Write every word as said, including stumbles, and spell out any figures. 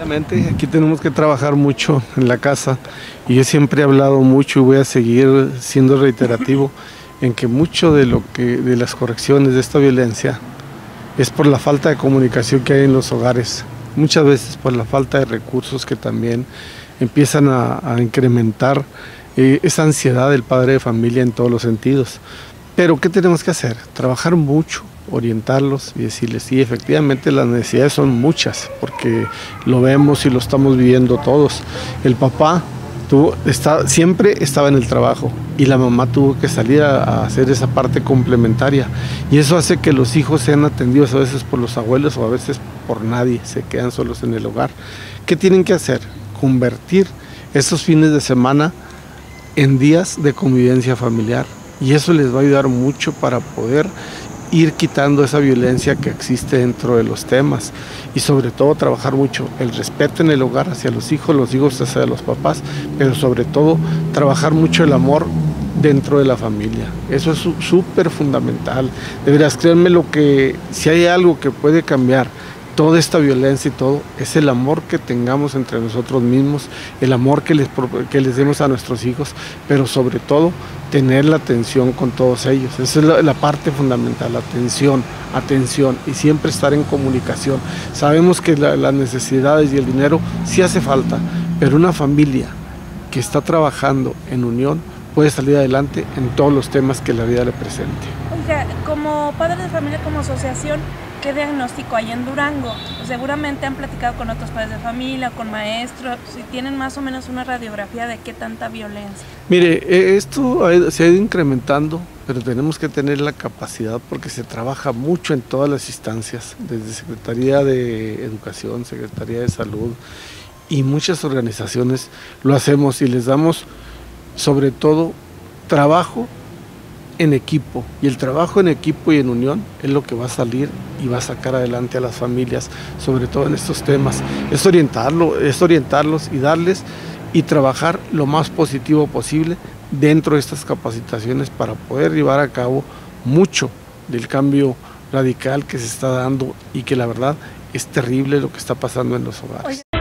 Obviamente, aquí tenemos que trabajar mucho en la casa y yo siempre he hablado mucho y voy a seguir siendo reiterativo en que mucho de lo que de las correcciones de esta violencia es por la falta de comunicación que hay en los hogares, muchas veces por la falta de recursos que también empiezan a, a incrementar eh, esa ansiedad del padre de familia en todos los sentidos. Pero ¿qué tenemos que hacer? Trabajar mucho, orientarlos y decirles, sí, efectivamente las necesidades son muchas, porque lo vemos y lo estamos viviendo todos. El papá tuvo, está, siempre estaba en el trabajo y la mamá tuvo que salir a, a hacer esa parte complementaria, y eso hace que los hijos sean atendidos a veces por los abuelos o a veces por nadie, se quedan solos en el hogar. ¿Qué tienen que hacer? Convertir esos fines de semana en días de convivencia familiar, y eso les va a ayudar mucho para poder ir quitando esa violencia que existe dentro de los temas, y sobre todo trabajar mucho el respeto en el hogar hacia los hijos, los hijos hacia los papás, pero sobre todo trabajar mucho el amor dentro de la familia. Eso es súper fundamental. De veras, créanme, lo que si hay algo que puede cambiar toda esta violencia y todo, es el amor que tengamos entre nosotros mismos, el amor que les, que les demos a nuestros hijos, pero sobre todo tener la atención con todos ellos. Esa es la, la parte fundamental, la atención, atención y siempre estar en comunicación. Sabemos que la, las necesidades y el dinero sí hace falta, pero una familia que está trabajando en unión puede salir adelante en todos los temas que la vida le presente. Oiga, como padres de familia, como asociación, ¿qué diagnóstico hay en Durango? Seguramente han platicado con otros padres de familia, con maestros, si tienen más o menos una radiografía de qué tanta violencia. Mire, esto se ha ido incrementando, pero tenemos que tener la capacidad porque se trabaja mucho en todas las instancias, desde Secretaría de Educación, Secretaría de Salud y muchas organizaciones lo hacemos y les damos sobre todo trabajo en equipo, y el trabajo en equipo y en unión es lo que va a salir y va a sacar adelante a las familias, sobre todo en estos temas. Es orientarlo, es orientarlos y darles y trabajar lo más positivo posible dentro de estas capacitaciones para poder llevar a cabo mucho del cambio radical que se está dando y que la verdad es terrible lo que está pasando en los hogares.